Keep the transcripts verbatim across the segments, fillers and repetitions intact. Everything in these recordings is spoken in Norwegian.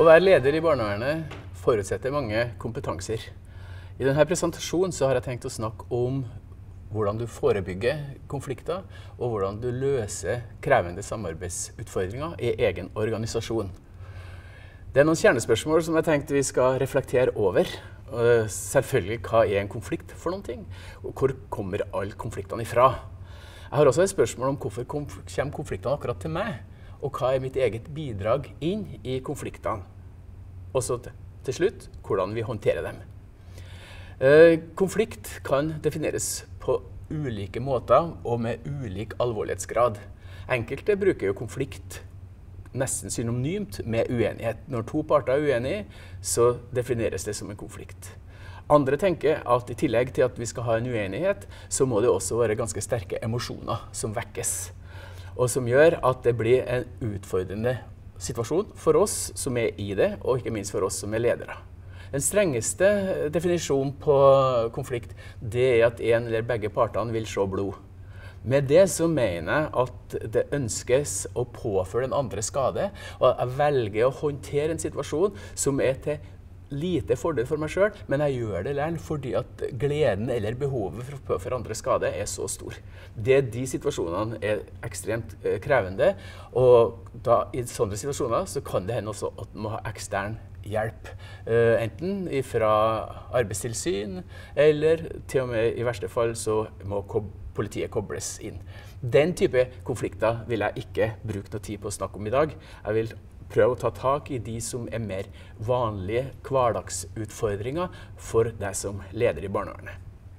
Å være leder i barnevernet forutsetter mange kompetanser. I denne presentasjonen så har jeg tenkt å snakke om hvordan du forebygger konflikter, og hvordan du løser krevende samarbeidsutfordringer i egen organisasjon. Det er noen kjernespørsmål som jeg tenkte vi skal reflektere over. Selvfølgelig, hva er en konflikt for noen ting? Og hvor kommer alle konfliktene ifra? Jeg har også et spørsmål om hvorfor kommer konfliktene akkurat til meg, og hva er mitt eget bidrag inn i konfliktene? Og så til slutt, hvordan vi håndterer dem. Konflikt kan defineres på ulike måter og med ulik alvorlighetsgrad. Enkelte bruker jo konflikt nesten synonymt med uenighet. Når to parter er uenige, så defineres det som en konflikt. Andre tenker at i tillegg til at vi skal ha en uenighet, så må det også være ganske sterke emosjoner som vekkes. Og som gjør at det blir en utfordrende situasjon for oss som er i det, og ikke minst for oss som er ledere. Den strengeste definisjonen på konflikt, det er at en eller begge partene vil se blod. Med det så mener jeg at det ønskes å påføre den andre skade, og jeg velger å håndtere en situasjon som er til lite fordel for meg selv, men jeg gjør det likevel fordi at gleden eller behovet for å påføre andre skade er så stor. Det, de situasjonene er ekstremt eh, krevende, og da, i sånne situasjoner så kan det hende også at man må ha ekstern hjelp. Uh, enten fra arbeidstilsyn, eller til og med i verste fall så må kob politiet kobles inn. Den type konflikter vil jeg ikke bruke noe tid på å snakke om i dag. Jeg vil prøve å ta tak i de som er mer vanlige hverdagsutfordringer for deg som leder i barnevernet.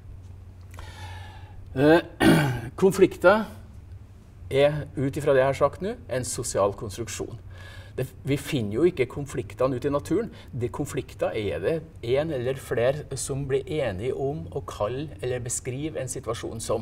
Uh, konflikter er, ut ifra det jeg har sagt nå, en sosial konstruksjon. Det, vi finner jo ikke konfliktene ute i naturen. De konflikter er det en eller flere som blir enige om å kalle eller beskrive en situasjon som.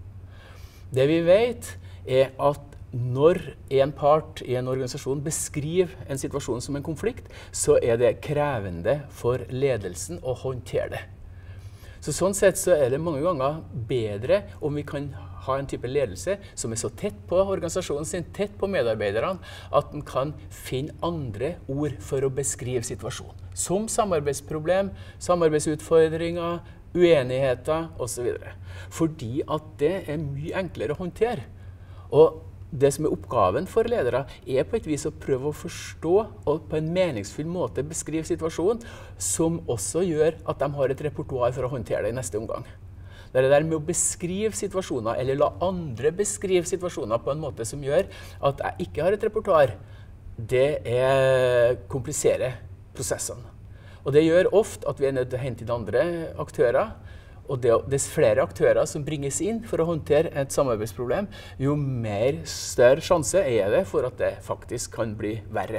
Det vi vet er at når en part i en organisasjon beskriver en situasjon som en konflikt, så er det krevende for ledelsen å håndtere det. Så sånn sett så er det mange ganger bedre om vi kan ha en type ledelse som er så tett på organisasjonen sin, tett på medarbeiderne, at den kan finne andre ord for å beskrive situasjonen. Som samarbeidsproblem, samarbeidsutfordringer, uenigheter og så videre. Fordi at det er mye enklere å håndtere. Og det som er oppgaven for ledere er på et vis å prøve å forstå og på en meningsfull måte beskrive situasjonen, som også gjør at de har et repertoar for å håndtere det i neste omgang. Det er det der med å beskrive situasjoner, eller la andre beskrive situasjoner på en måte som gjør at jeg ikke har et repertoar, det er kompliserer prosessene. Og det gjør ofte at vi er nødt til å hente inn andre aktører, og det, dess flere aktører som bringes inn for å håndtere et samarbeidsproblem, jo mer større sjanse er det for at det faktisk kan bli verre.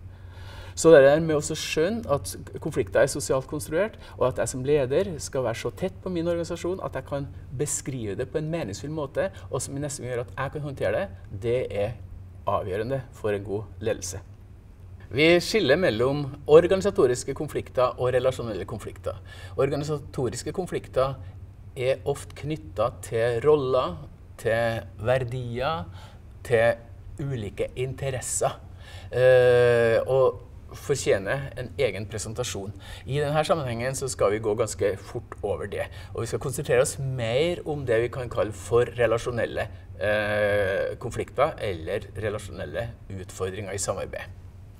Så det er med å skjønne at konflikter er sosialt konstruert, og at jeg som leder skal være så tett på min organisasjon at jeg kan beskrive det på en meningsfull måte, og som i neste gang gjør at jeg kan håndtere det, det er avgjørende for en god ledelse. Vi skiller mellom organisatoriske konflikter og relasjonelle konflikter. Organisatoriske konflikter er ofte knyttet til roller, til verdier, til ulike interesser, eh, og fortjener en egen presentasjon. I denne sammenhengen så skal vi gå ganske fort over det, og vi skal konsentrere oss mer om det vi kan kalle for relasjonelle eh, konflikter eller relasjonelle utfordringer i samarbeid.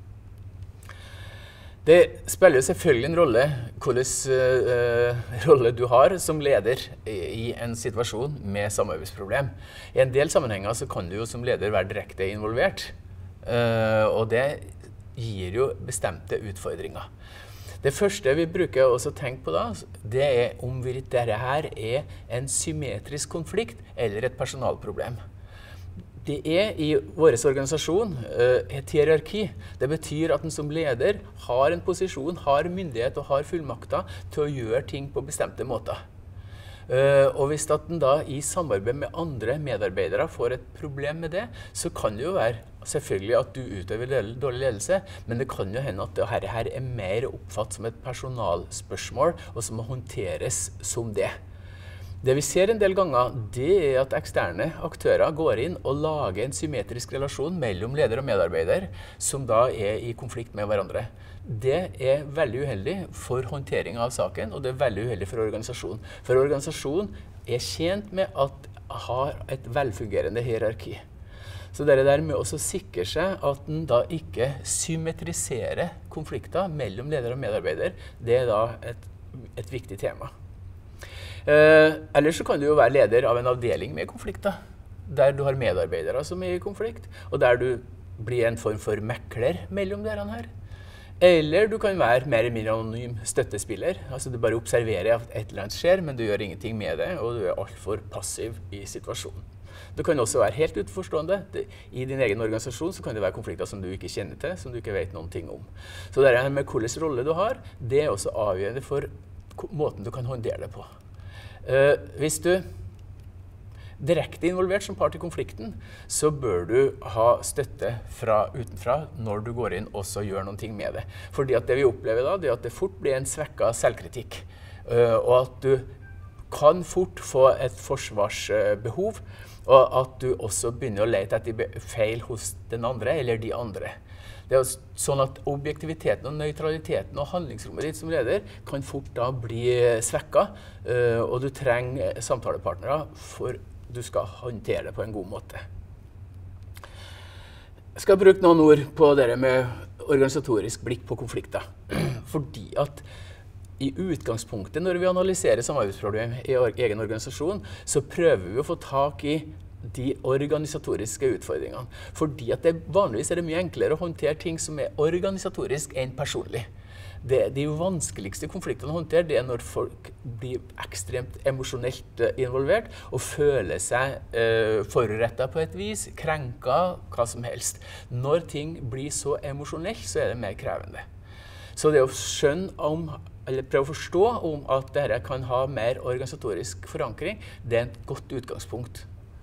Det spiller jo selvfølgelig en rolle hvilken uh, rolle du har som leder i en situasjon med samarbeidsproblem. I en del sammenhenger så kan du jo som leder være direkte involvert, uh, og det gir jo bestemte utfordringer. Det første vi bruker også å tenke på da, det er om dette her er en symmetrisk konflikt eller et personalproblem. Det er i vår organisasjon et hierarki. Det betyr at den som leder har en posisjon, har myndighet og har fullmakter til å gjøre ting på bestemte måter. Og hvis at den da i samarbeid med andre medarbeidere får et problem med det, så kan det jo være selvfølgelig at du utøver dårlig ledelse, men det kan jo hende at dette her er mer oppfattet som et personalspørsmål, og som må håndteres som det. Det vi ser en del ganger, det er at eksterne aktører går inn og lager en symmetrisk relasjon mellom leder og medarbeider, som da er i konflikt med hverandre. Det er veldig uheldig for håndtering av saken, og det er veldig uheldig for organisasjonen. For organisasjonen er tjent med at har et velfungerende hierarki. Så det der med å sikre seg at den da ikke symmetriserer konflikter mellom leder og medarbeider, det er da et, et viktig tema. Eh, ellers så kan du jo være leder av en avdeling med konflikter, der du har medarbeidere som er i konflikt, og der du blir en form for mekler mellom dere her. Eller du kan være mer eller mindre anonym støttespiller, altså du bare observerer at et eller annet skjer, men du gjør ingenting med det, og du er alt for passiv i situasjonen. Du kan også være helt utenforstående. I din egen organisasjon så kan det være konflikter som du ikke kjenner til, som du ikke vet noen ting om. Så det her med hvilken rolle du har, det er også avgjørende for måten du kan håndtere det på. Uh, hvis du direkte involvert som part i konflikten, så bør du ha støtte fra utenfra når du går inn og så gjør noen ting med det. Fordi at det vi opplever da, det er at det fort blir en svekket selvkritikk, uh, og at du kan fort få et forsvarsbehov, og at du også begynner å lete etter feil hos den andre eller de andre. Det er sånn at objektiviteten og nøytraliteten og handlingsrommet ditt som leder kan fort da bli svekket, uh, og du trenger samtalepartnere for du skal håndtere det på en god måte. Jeg skal bruke noen ord på det med organisatorisk blikk på konflikter. Fordi at i utgangspunktet, når vi analyserer samarbeidsproblem i egen organisasjon, så prøver vi å få tak i de organisatoriske utfordringene. Fordi at det vanligvis er det mye enklere å håndtere ting som er organisatorisk enn personlig. Det, de vanskeligste konfliktene å håndtere, det er når folk blir ekstremt emosjonelt involvert og føler seg eh, forurettet på et vis, krenket, hva som helst. Når ting blir så emosjonelt, så er det mer krevende. Så det å skjønne om, eller prøve å forstå om at dette kan ha mer organisatorisk forankring, det er et godt utgangspunkt.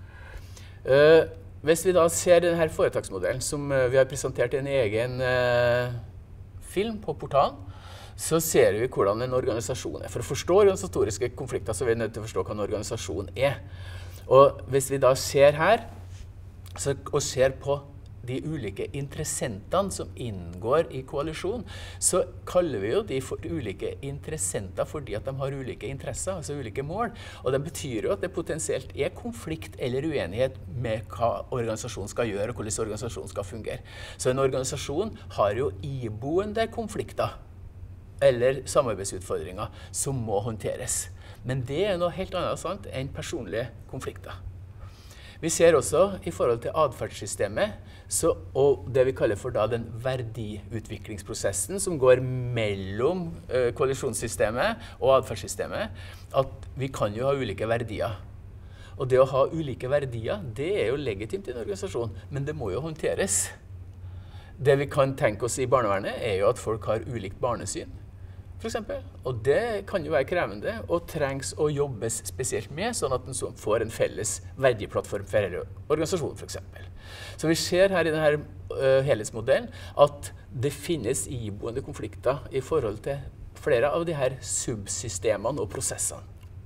Uh, hvis vi da ser denne foretaksmodellen som uh, vi har presentert i en egen uh, film på portalen, så ser vi hvordan en organisasjon er. For å forstå organisatoriske konflikter så er vi nødt til å forstå hva en organisasjon er. Og hvis vi da ser her, så, og ser på de ulike interessentene som inngår i koalisjon, så kaller vi jo de for ulike interessenter fordi at de har ulike interesser, altså ulike mål. Og det betyr jo at det potensielt er konflikt eller uenighet med hva organisasjonen skal gjøre og hvordan organisasjonen skal fungere. Så en organisasjon har jo iboende konflikter eller samarbeidsutfordringer som må håndteres. Men det er noe helt annet sant, enn personlige konflikter. Vi ser også i forhold til adferdssystemet, så, og det vi kaller for da den verdiutviklingsprosessen som går mellom uh, koalisjonssystemet og adferdssystemet, at vi kan jo ha ulike verdier. Og det å ha ulike verdier, det er jo legitimt i en organisasjon, men det må jo håndteres. Det vi kan tenke oss i barnevernet er jo at folk har ulikt barnesyn, for eksempel. Og det kan jo være krevende og trengs å jobbes spesielt med, sånn at den får en felles verdiplattform for hele organisasjonen, for eksempel. Så vi ser her i denne uh, helhetsmodellen at det finnes iboende konflikter i forhold til flere av de her subsystemene og prosessene.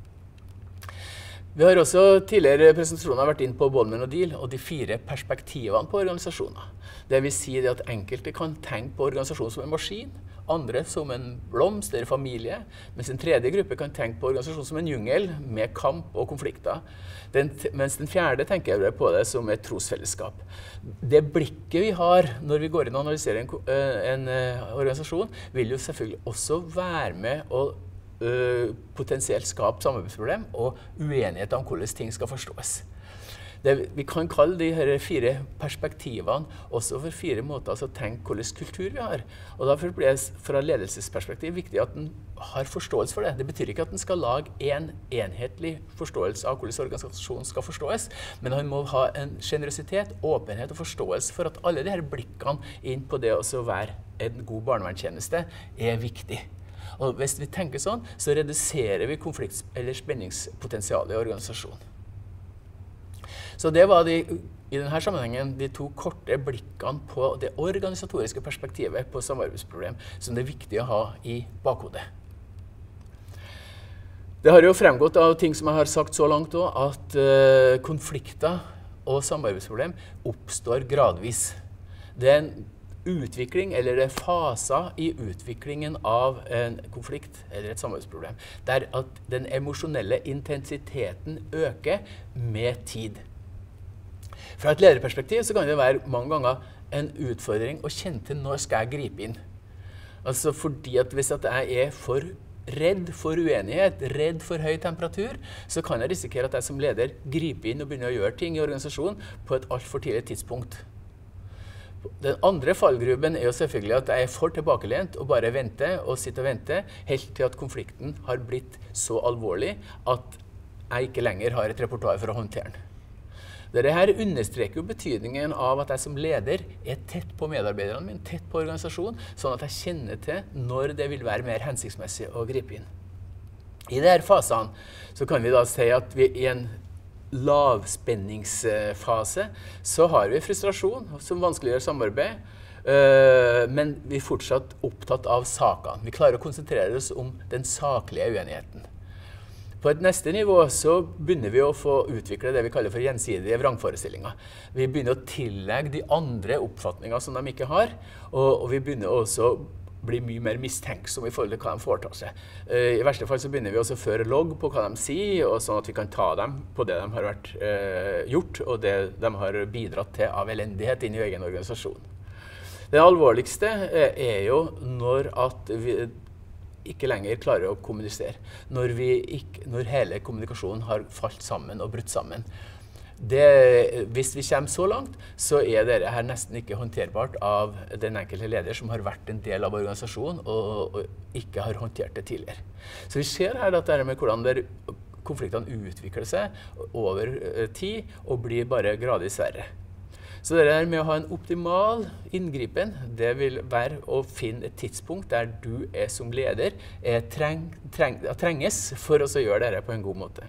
Vi har også tidligere presentasjoner vært inn på Bolman og Deal og de fire perspektivene på organisasjoner. Det vil si at enkelte kan tenke på organisasjonen som en maskin, andre som en blomst eller familie, mens en tredje gruppe kan tenke på organisasjonen som en jungel med kamp og konflikter, den, mens den fjerde tenker på det som et trosfellesskap. Det blikket vi har når vi går inn og analyserer en, en, en organisasjon, vil jo selvfølgelig også være med å Uh, potensielt skape samarbeidsproblem og uenighet om hvordan ting skal forstås. Det, vi kan kalle de her fire perspektivene også for fire måter å tenke hvordan kultur vi har. Og derfor blir det fra ledelsesperspektiv viktig at den har forståelse for det. Det betyr ikke at den skal lage en enhetlig forståelse av hvordan organisasjonen skal forstås, men han må ha en generøsitet, åpenhet og forståelse for at alle de her blikkene inn på det å være en god barnevernstjeneste er viktig. Og hvis vi tenker sånn, så reduserer vi konflikt- eller spenningspotensialet i organisasjonen. Så det var de, i denne sammenhengen de to korte blikkene på det organisatoriske perspektivet på samarbeidsproblem som det er viktig å ha i bakhodet. Det har jo fremgått av ting som jeg har sagt så langt også, at uh, konflikter og samarbeidsproblem oppstår gradvis. Det er en utvikling, eller det er faser i utviklingen av en konflikt eller et samarbeidsproblem, der at den emosjonelle intensiteten øker med tid. Fra et lederperspektiv så kan det være mange ganger en utfordring å kjenne til når skal jeg gripe inn. Altså fordi at hvis at jeg er for redd for uenighet, redd for høy temperatur, så kan jeg risikere at jeg som leder griper inn og begynner å gjøre ting i organisasjonen på et alt for tidlig tidspunkt. Den andre fallgruben er jo selvfølgelig at jeg er for tilbakelent og bare venter og sitter og venter helt til at konflikten har blitt så alvorlig at jeg ikke lenger har et repertoar for å håndtere den. Dette her understreker jo betydningen av at jeg som leder er tett på medarbeiderne mine, tett på organisasjonen, sånn at jeg kjenner til når det vil være mer hensiktsmessig å gripe inn. I disse fasene så kan vi da si at vi i en lavspenningsfase så har vi frustrasjon som vanskeliggjør samarbeid, men vi er fortsatt opptatt av sakene. Vi klarer å konsentrere oss om den saklige uenigheten. På et neste nivå så begynner vi å få utvikle det vi kaller for gjensidige vrangforestillinger. Vi begynner å tillegge de andre oppfatninger som de ikke har, og, og vi begynner også å bli mye mer mistenksomme i forhold til hva de foretar seg. I verste fall så begynner vi også å føre logg på hva de sier, og sånn at vi kan ta dem på det de har vært eh, gjort, og det de har bidratt til av elendighet inn i egen organisasjon. Det alvorligste er jo når at vi ikke lenger klarer å kommunisere, når, vi ikke, når hele kommunikasjonen har falt sammen og brutt sammen. Det, hvis vi kommer så langt, så er dette her nesten ikke håndterbart av den enkelte leder som har vært en del av organisasjonen og, og ikke har håndtert det tidligere. Så vi ser her at det er med hvordan der konfliktene utvikler seg over tid og blir bare gradvis verre. Så det her med å ha en optimal inngripen, det vil være å finne et tidspunkt der du er som leder er treng, treng, trenges for å gjøre dette på en god måte.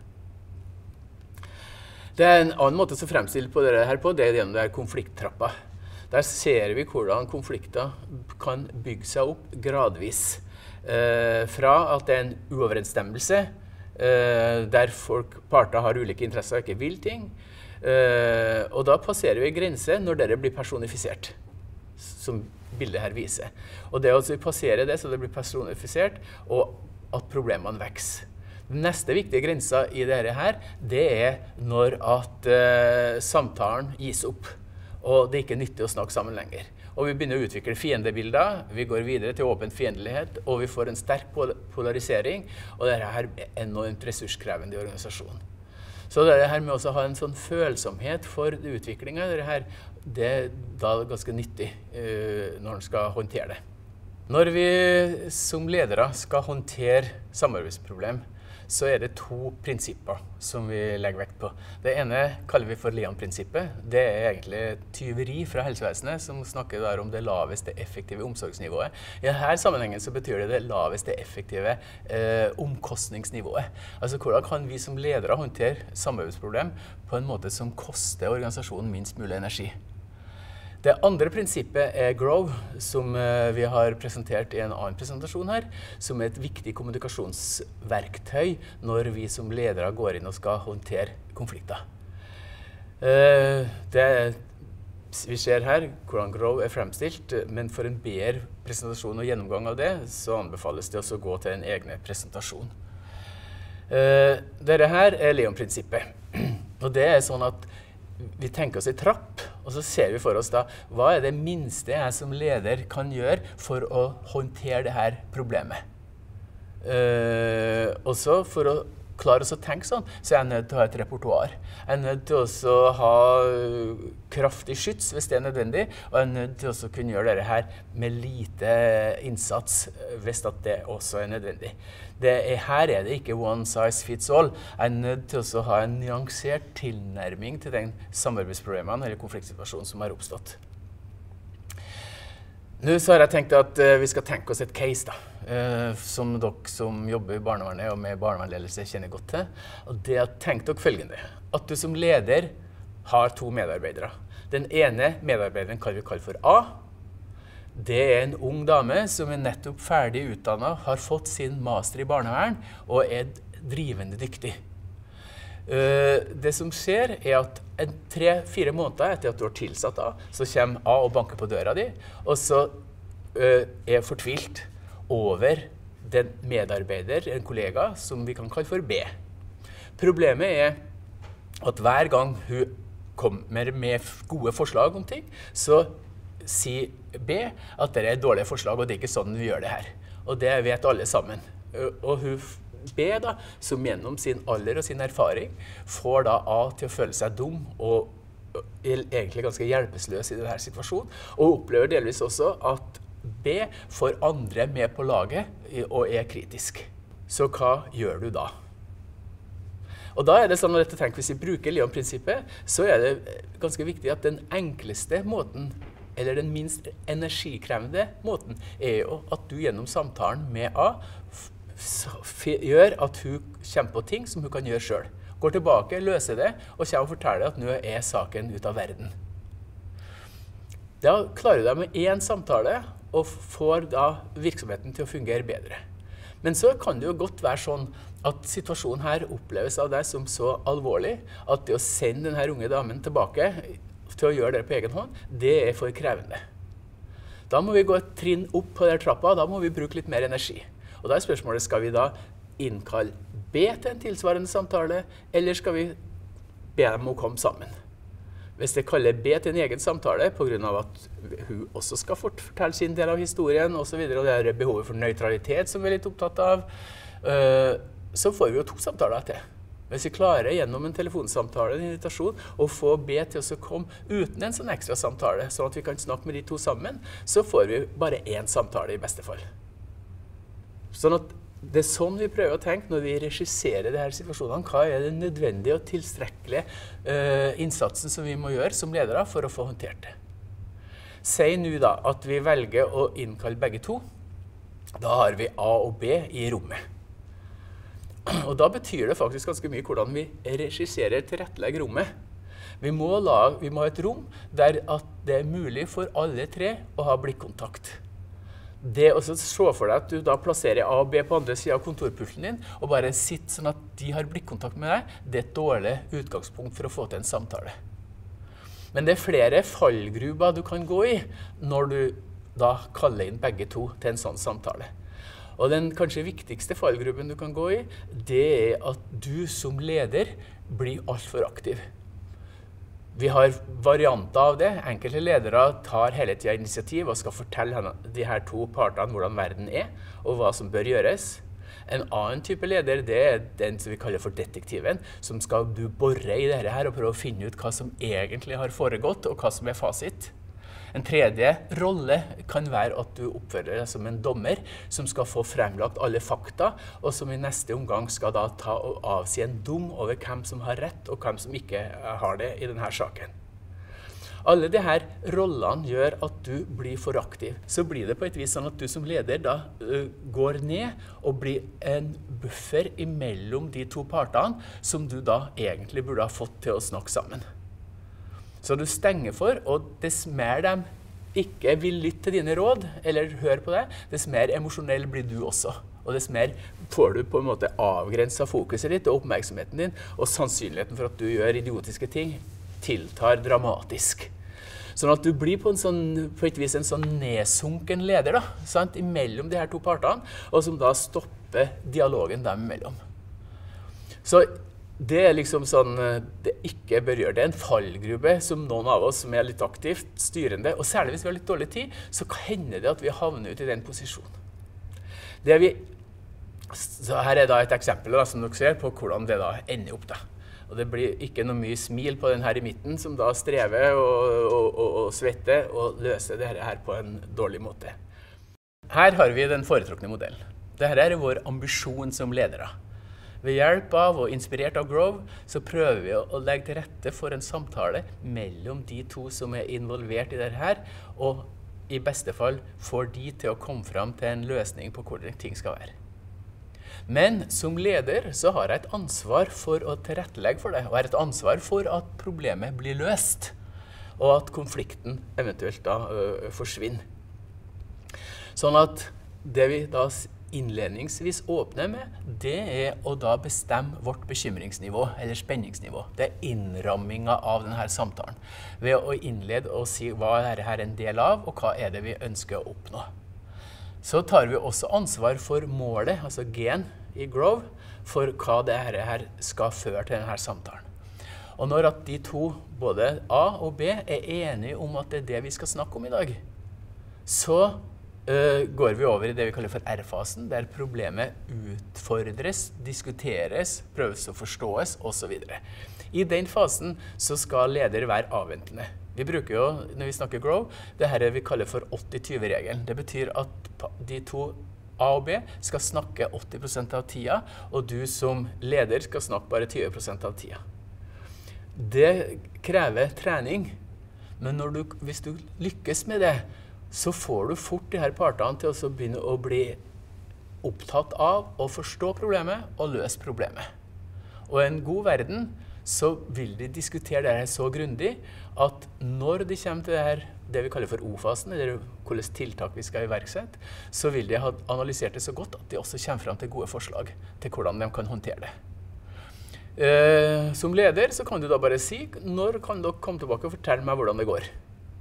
Det er en annen måte å fremstille på dette her på, det er gjennom det her konflikttrappa. Der ser vi hvordan konflikter kan bygge seg opp gradvis. Eh, fra at det er en uoverensstemmelse, eh, der folk, parter har ulike interesser og ikke vil ting, Uh, og da passerer vi grenser når dere blir personifisert, som bildet her viser. Og det å altså passere det så det blir personifisert, og at problemene vokser. Den neste viktige grensa i dette her, det er når at uh, samtalen gis opp, og det er ikke nyttig å snakke sammen lenger. Og vi begynner å utvikle fiendebilder, vi går videre til åpen fiendelighet, og vi får en sterk pol polarisering, og dette her er enormt ressurskrevende i organisasjonen. Så det her med å ha en sånn følsomhet for utviklingen, det, her, det er da ganske nyttig uh, når man skal håndtere det. Når vi som ledere skal håndtere samarbeidsproblem, så er det to prinsipper som vi legger vekt på. Det ene kaller vi for Leon-prinsippet. Det er egentlig tyveri fra helsevesenet, som snakker der om det laveste effektive omsorgsnivået. I denne sammenhengen så betyr det det laveste effektive eh, omkostningsnivået. Altså hvordan kan vi som ledere håndtere samarbeidsproblem på en måte som koster organisasjonen minst mulig energi? Det andre prinsippet er GROW, som vi har presentert i en annen presentasjon her, som er et viktig kommunikasjonsverktøy når vi som ledere går inn og skal håndtere konflikter. Det, vi ser her hvordan GROW er fremstilt, men for en bedre presentasjon og gjennomgang av det, så anbefales det også å gå til en egen presentasjon. Dette her er Leon-prinsippet, og det er sånn at vi tenker oss i trapp, og så ser vi for oss da, hva er det minste jeg som leder kan gjøre for å håndtere det her problemet? Uh, og så for å klare oss å tenke sånn, så er jeg nødt til å ha et repertoar. Jeg er nødt til også å ha kraftig skyts hvis det er nødvendig, og jeg er nødt til også å kunne gjøre dette her med lite innsats hvis det også er nødvendig. Det er, her er det ikke one size fits all. Jeg er nødt til også å ha en nyansert tilnærming til den samarbeidsproblemene eller konfliktsituasjonen som har oppstått. Nå så har jeg tenkt at uh, vi skal tenke oss et case da, uh, som dere som jobber i barnevernet og med barnevernledelse kjenner godt til. Og det er tenkt dere følgende, at du som leder har to medarbeidere. Den ene medarbeideren kan vi kalle for A. Det er en ung dame som er nettopp ferdig utdannet, har fått sin master i barnevern og er drivende dyktig. Det som skjer er at en tre-fire måneder etter at du har tilsatt A, så kommer A og banker på døra di, og så er fortvilt over den medarbeider, en kollega, som vi kan kalle for B. Problemet er at hver gang hun kommer med gode forslag om ting, så sier B at det er dårlige forslag, og det er ikke sånn vi gjør det her. Og det vet alle sammen. Og hun B da, som gjennom sin alder og sin erfaring, får da A til å føle seg dum og egentlig ganske hjelpeløs i denne situasjonen, og opplever delvis også at B får andre med på laget og er kritisk. Så hva gjør du da? Og da er det sånn, at tenk, hvis vi bruker Leon-prinsippet, så er det ganske viktig at den enkleste måten, eller den minst energikrevende måten, er jo at du gjennom samtalen med A gjør at hun kommer på ting som hun kan gjøre selv. Går tilbake, løser det, og kommer og forteller at nå er saken ut av verden. Da klarer du deg med én samtale, og får da virksomheten til å fungere bedre. Men så kan det jo godt være sånn at situasjonen her oppleves av deg som så alvorlig, at det å sende denne unge damen tilbake til å gjøre det på egen hånd, det er for krevende. Da må vi gå et trinn opp på der trappa, da må vi bruke litt mer energi. Og da er spørsmålet, skal vi da innkalle B til en tilsvarende samtale, eller skal vi be dem å komme sammen? Hvis jeg kaller B til en egen samtale, på grunn av at hun også skal fortelle sin del av historien, og så videre, og det er behovet for nøytralitet som vi er litt opptatt av, så får vi jo to samtaler til. Hvis vi klarer gjennom en telefonsamtale, en invitasjon, å få B til å komme uten en sånn ekstra samtale, sånn at vi kan snakke med de to sammen, så får vi bare én samtale i beste fall. Sånn at det er sånn vi prøver å tenke når vi regisserer disse situasjonene. Hva er det nødvendige og tilstrekkelige uh, innsatsen som vi må gjøre som ledere for å få håndtert det? Si nå da at vi velger å innkalle begge to. Da har vi A og B i rommet. Og da betyr det faktisk ganske mye hvordan vi regisserer tilrettelegger rommet. Vi må, lage, vi må ha et rom der at det er mulig for alle tre å ha blikkontakt. Det å se for deg at du da plasserer A og B på andre siden av kontorpulten din, og bare sitter sånn at de har blikkontakt med deg, det er et dårlig utgangspunkt for å få til en samtale. Men det er flere fallgruber du kan gå i når du da kaller inn begge to til en sånn samtale. Og den kanskje viktigste fallgruppen du kan gå i, det er at du som leder blir alt for aktiv. Vi har varianter av det. Enkelte ledere tar hele tiden initiativ og skal fortelle de her to partene hvordan verden er, og hva som bør gjøres. En annen type leder, det er den som vi kaller for detektiven, som skal du borre i dette her og prøve å finne ut hva som egentlig har foregått, og hva som er fasit. En tredje rolle kan være at du oppfører deg som en dommer som skal få fremlagt alle fakta, og som i neste omgang skal da ta og avsi en dom over hvem som har rett og hvem som ikke har det i denne saken. Alle de her rollene gjør at du blir for aktiv. Så blir det på et vis sånn at du som leder da uh, går ned og blir en buffer imellom de to partene som du da egentlig burde ha fått til å snakke sammen. Så du stenger for, og dess mer de ikke vil lytte til dine råd, eller høre på deg, dess mer emosjonell blir du også. Og dess mer får du på en måte avgrenset fokuset ditt og oppmerksomheten din, og sannsynligheten for at du gjør idiotiske ting tiltar dramatisk. Sånn at du blir på, en sånn, på et vis en sånn nedsunken leder da, sant? Imellom de her to partene, og som da stopper dialogen dem imellom. Så det er liksom sånn det ikke bør gjøre. Det er en fallgruppe som noen av oss som er litt aktivt styrende, og særlig hvis vi har litt dårlig tid, så hender det at vi havner ut i den posisjonen. Det vi, så her er da et eksempel da, som dere ser på hvordan det da ender opp da. Og det blir ikke noe mye smil på den her i midten som da strever og, og, og, og svetter og løser det her på en dårlig måte. Her har vi den foretrukne modellen. Dette er vår ambisjon som ledere. Ved hjelp av og inspirert av Grove, så prøver vi å legge til rette for en samtale mellom de to som er involvert i dette her, og i beste fall får de til å komme fram til en løsning på hvordan ting skal være. Men som leder så har jeg et ansvar for å tilrettelegge for det, og har et ansvar for at problemet blir løst, og at konflikten eventuelt da ø, forsvinner. Sånn at det vi da innledningsvis åpne med, det er å da bestemme vårt bekymringsnivå, eller spenningsnivå. Det er innrammingen av denne samtalen. Ved å innlede og si hva er dette en del av, og hva er det vi ønsker å oppnå. Så tar vi også ansvar for målet, altså G-en i Grove, for hva dette her skal føre til denne samtalen. Og når at de to, både A og B, er enige om at det er det vi skal snakke om i dag, så Uh, går vi over i det vi kaller for R-fasen, der problemet utfordres, diskuteres, prøves å forstås, og så videre. I den fasen så skal leder være avventende. Vi bruker jo, når vi snakker Grove, det her vi kaller for åtti tjue-regelen. Det betyr at de to A og B skal snakke åtti prosent av tida, og du som leder skal snakke bare tjue prosent av tida. Det krever trening, men når du, hvis du lykkes med det, så får du fort de her partene til å begynne å bli opptatt av å forstå problemet og løse problemet. Og i en god verden så vil de diskutere det her så grundig at når de kommer til det her, det vi kaller for O-fasen, eller hvilke tiltak vi skal iverksette, så vil de ha analysert det så godt at de også kommer frem til gode forslag til hvordan de kan håndtere det. Eh, som leder så kan du da bare si, når kan dere komme tilbake og fortelle meg hvordan det går?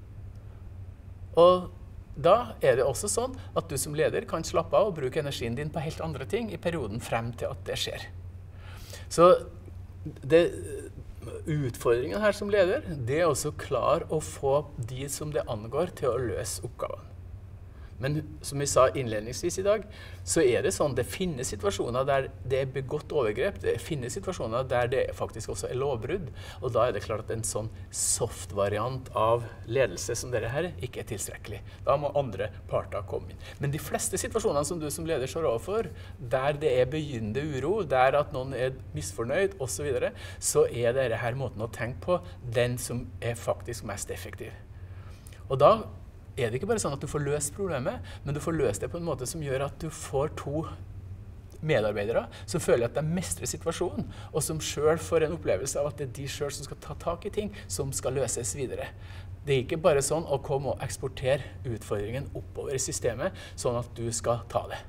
Og da er det også sånn at du som leder kan slappe av og bruke energien din på helt andre ting i perioden frem til at det skjer. Så det, utfordringen her som leder, det er også klar å få de som det angår til å løse oppgaven. Men som vi sa innledningsvis i dag, så er det sånn, det finnes situasjoner der det er begått overgrep, det finnes situasjoner der det faktisk også er lovbrudd, og da er det klart at en sånn soft-variant av ledelse som dere her ikke er tilstrekkelig. Da må andre parter komme inn. Men de fleste situasjonene som du som leder står overfor, der det er begynnende uro, der at noen er misfornøyd, og så videre, så er dette her måten å tenke på den som er faktisk mest effektiv. Og da er det ikke bare sånn at du får løst problemet, men du får løst det på en måte som gjør at du får to medarbeidere som føler at de mestrer situasjonen, og som selv får en opplevelse av at det er de selv som skal ta tak i ting som skal løses videre. Det er ikke bare sånn å komme og eksportere utfordringen oppover i systemet, sånn at du skal ta det.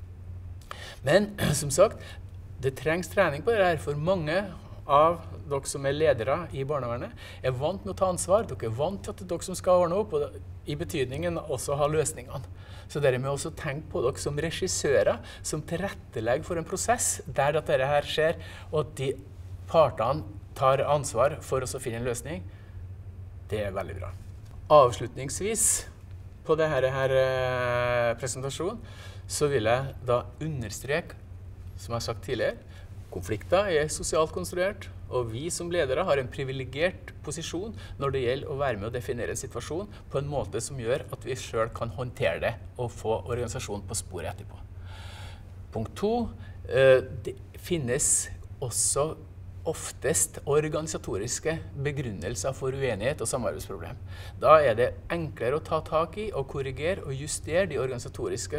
Men som sagt, det trengs trening på det her, for mange av dere som er ledere i barnevernet er vant med å ta ansvar, dere er vant til at det er dere som skal ordne opp, og i betydningen også ha løsningene. Så dere må også tenke på dere som regissører, som tilrettelegger for en prosess der at dette her skjer, og at de partene tar ansvar for å finne en løsning. Det er veldig bra. Avslutningsvis på denne her presentasjonen, så vil jeg da understreke, som jeg har sagt tidligere, konflikter er sosialt konstruert, og vi som ledere har en privilegert posisjon når det gjelder å være med å definere en situasjon på en måte som gjør at vi selv kan håndtere det og få organisasjonen på sporet etterpå. Punkt to, det finnes også oftest organisatoriske begrunnelser for uenighet og samarbeidsproblem. Da er det enklere å ta tak i og korrigere og justere de organisatoriske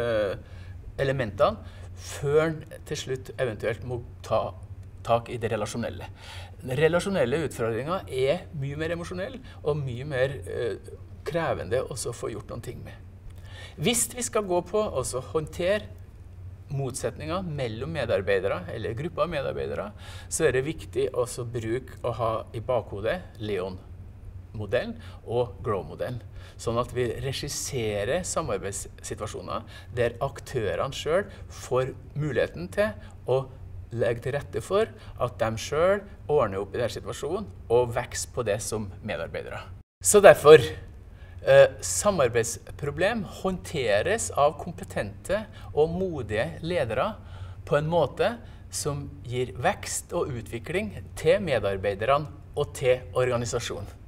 elementene før til slutt eventuelt må ta tak i det relasjonelle. Relasjonelle utfordringer er mye mer emosjonelle og mye mer eh, krevende å få gjort noen ting med. Hvis vi skal gå på å håndtere motsetninger mellom medarbeidere eller grupper av medarbeidere, så er det viktig å bruke å ha i bakhodet Leon-modellen og Grove-modellen. Sånn at vi regisserer samarbeidssituasjoner der aktørene selv får muligheten til å legge til rette for at de selv ordner opp i denne situasjonen og vokser på det som medarbeidere. Så derfor, eh, samarbeidsproblem håndteres av kompetente og modige ledere på en måte som gir vekst og utvikling til medarbeiderne og til organisasjonen.